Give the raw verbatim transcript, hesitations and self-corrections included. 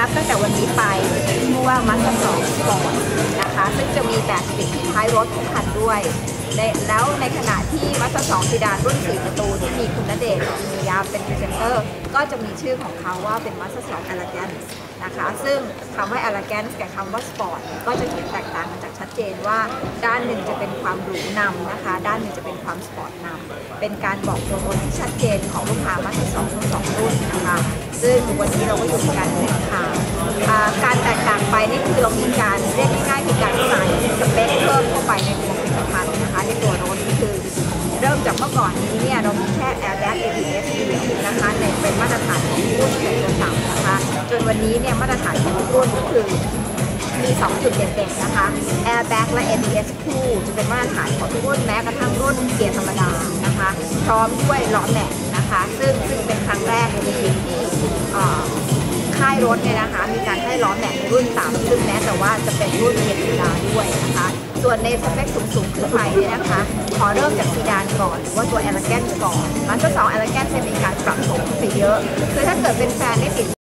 นับตั้งแต่วันนี้ไปชื่อว่ามัสเตอร์สองสปอร์ตนะคะซึ่งจะมีแบบติดที่ท้ายรถทุกคันด้วยแล้วในขณะที่มัสเตอร์สองซีดานรุ่นสี่ประตูที่มีคุณณเดชน์มียาเป็นพรีเซนเตอร์ก็จะมีชื่อของเขาว่าเป็นมัสเตอร์สองเอลแกนซ์นะคะซึ่งคำว่า elegance กับคำว่า sport ก็จะเห็นแตกต่างกันจากชัดเจนว่าด้านหนึ่งจะเป็นความหรูนำนะคะด้านหนึ่งจะเป็นความสปอร์ตนำเป็นการบอกตัวตนที่ชัดเจนของลูกค้ามาทั้งสองทั้งสองรุ่นนะคะซึ่งวันนี้เราก็อยู่ในการแข่งขันการแตกต่างไปนี่คือเรามีการเรียกง่ายๆคือการใส่สเปคเพิ่มเข้าไปในตัวผลิตภัณฑ์นะคะในตัวรถคือเริ่มจากเมื่อก่อนนี้เนี่ยเรามีแค่ Airbag เอ บี เอส เดียวนะคะในเป็นมาตรฐานของรุ่นในตัวต่ำนะคะจนวันนี้เนี่ยมาตรฐานของรุ่นก็คือมีสองจุดเด่นๆนะคะ Airbag และ เอ บี เอส คู่จะเป็นมาตรฐานของทุกรุ่นแม้กระทั่งรุ่นเกียร์ธรรมดานะคะพร้อมด้วยล้อแม็กนะคะซึ่งซึ่งเป็นครั้งแรกในชีวิตที่ค่ายรถเนี่ยนะคะมีการให้ล้อแม็กในรุ่นต่ำซึ่งแม้แต่ว่าจะเป็นรุ่นเกียร์ธรรมดาด้วยนะคะส่วนในสเปคสูงๆขึ้นไปเนี่ยนะคะขอเริ่มจากซีดานก่อนหรือว่าตัว Elegance ก่อนมัสเตอร์สอง Elegance จะมีการปรับโฉมไปเยอะคือถ้าเกิดเป็นแฟนได้ติด